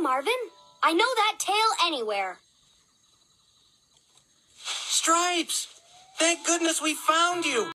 Marvin. I know that tail anywhere. Stripes! Thank goodness we found you!